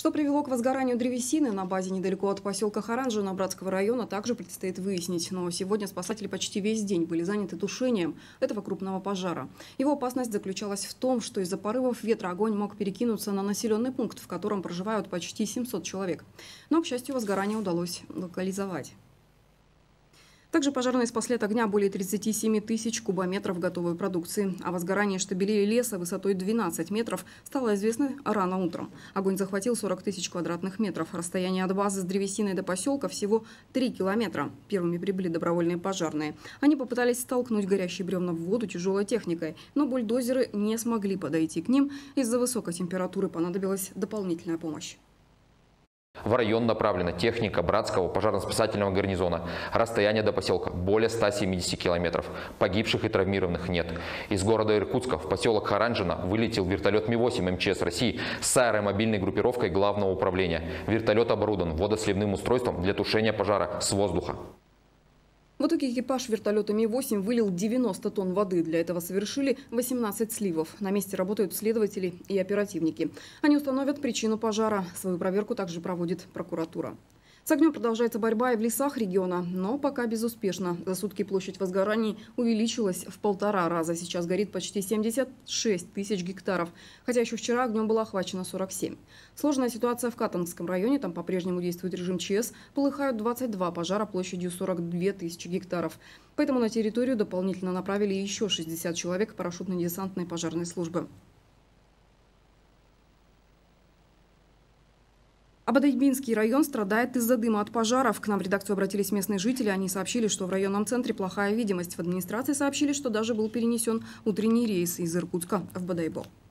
Что привело к возгоранию древесины на базе недалеко от поселка Харанжино Братского района, также предстоит выяснить. Но сегодня спасатели почти весь день были заняты тушением этого крупного пожара. Его опасность заключалась в том, что из-за порывов ветра огонь мог перекинуться на населенный пункт, в котором проживают почти 700 человек. Но, к счастью, возгорание удалось локализовать. Также пожарные спасли от огня более 37 тысяч кубометров готовой продукции. О возгорании штабелей леса высотой 12 метров стало известно рано утром. Огонь захватил 40 тысяч квадратных метров. Расстояние от базы с древесиной до поселка всего 3 километра. Первыми прибыли добровольные пожарные. Они попытались столкнуть горящие бревна в воду тяжелой техникой, но бульдозеры не смогли подойти к ним. Из-за высокой температуры понадобилась дополнительная помощь. В район направлена техника Братского пожарно-спасательного гарнизона. Расстояние до поселка более 170 километров. Погибших и травмированных нет. Из города Иркутска в поселок Харанжино вылетел вертолет Ми-8 МЧС России с аэромобильной группировкой Главного управления. Вертолет оборудован водосливным устройством для тушения пожара с воздуха. В итоге экипаж вертолета Ми-8 вылил 90 тонн воды. Для этого совершили 18 сливов. На месте работают следователи и оперативники. Они установят причину пожара. Свою проверку также проводит прокуратура. С огнем продолжается борьба и в лесах региона, но пока безуспешно. За сутки площадь возгораний увеличилась в 1,5 раза. Сейчас горит почти 76 тысяч гектаров, хотя еще вчера огнем было охвачено 47. Сложная ситуация в Катангском районе, там по-прежнему действует режим ЧС, полыхают 22 пожара площадью 42 тысячи гектаров. Поэтому на территорию дополнительно направили еще 60 человек парашютно-десантной пожарной службы. Абадайбинский район страдает из-за дыма от пожаров. К нам в редакцию обратились местные жители. Они сообщили, что в районном центре плохая видимость. В администрации сообщили, что даже был перенесен утренний рейс из Иркутска в Бодайбо.